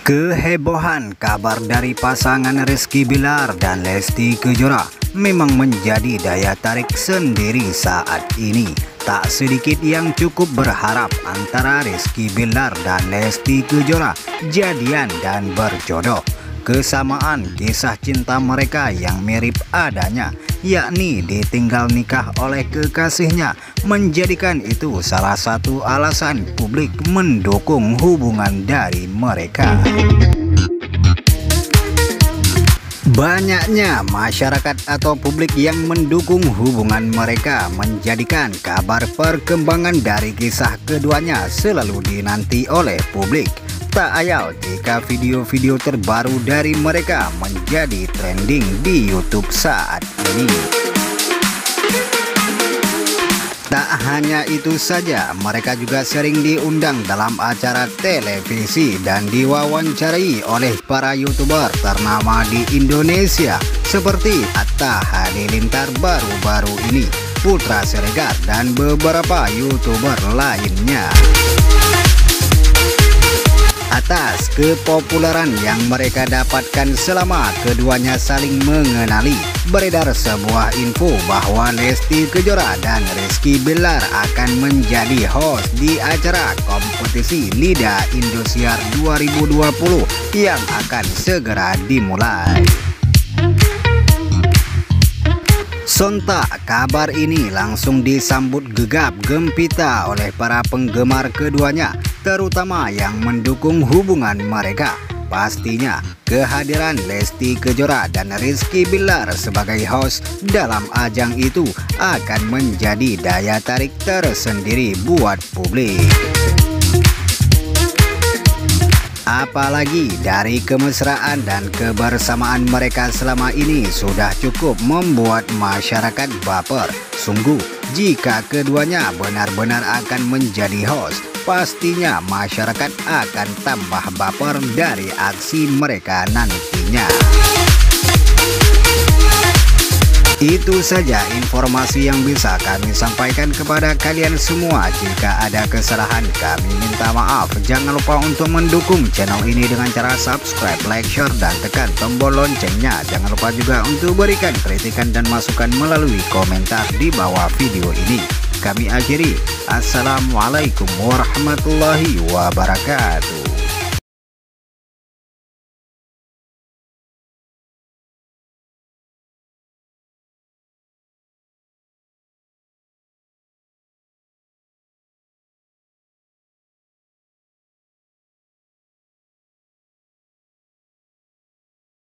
Kehebohan kabar dari pasangan Rizky Bilar dan Lesti Kejora memang menjadi daya tarik sendiri saat ini. Tak sedikit yang cukup berharap antara Rizky Bilar dan Lesti Kejora jadian dan berjodoh. Kesamaan kisah cinta mereka yang mirip adanya, yakni ditinggal nikah oleh kekasihnya, menjadikan itu salah satu alasan publik mendukung hubungan dari mereka. Banyaknya masyarakat atau publik yang mendukung hubungan mereka menjadikan kabar perkembangan dari kisah keduanya selalu dinanti oleh publik. Tak ayal jika video-video terbaru dari mereka menjadi trending di YouTube saat ini. Tak hanya itu saja, mereka juga sering diundang dalam acara televisi dan diwawancarai oleh para YouTuber ternama di Indonesia seperti Atta Halilintar baru-baru ini, Putra Siregar, dan beberapa YouTuber lainnya. Atas kepopuleran yang mereka dapatkan selama keduanya saling mengenali, beredar sebuah info bahwa Lesti Kejora dan Rizky Bilar akan menjadi host di acara kompetisi Lidah Indosiar 2020 yang akan segera dimulai. Sontak kabar ini langsung disambut gegap gempita oleh para penggemar keduanya, terutama yang mendukung hubungan mereka. Pastinya kehadiran Lesti Kejora dan Rizky Bilar sebagai host dalam ajang itu akan menjadi daya tarik tersendiri buat publik. Apalagi dari kemesraan dan kebersamaan mereka selama ini sudah cukup membuat masyarakat baper. Sungguh, jika keduanya benar-benar akan menjadi host, pastinya masyarakat akan tambah baper dari aksi mereka nantinya. Itu saja informasi yang bisa kami sampaikan kepada kalian semua. Jika ada kesalahan, kami minta maaf. Jangan lupa untuk mendukung channel ini dengan cara subscribe, like, share, dan tekan tombol loncengnya. Jangan lupa juga untuk berikan kritikan dan masukan melalui komentar di bawah video ini. Kami akhiri. Assalamualaikum warahmatullahi wabarakatuh.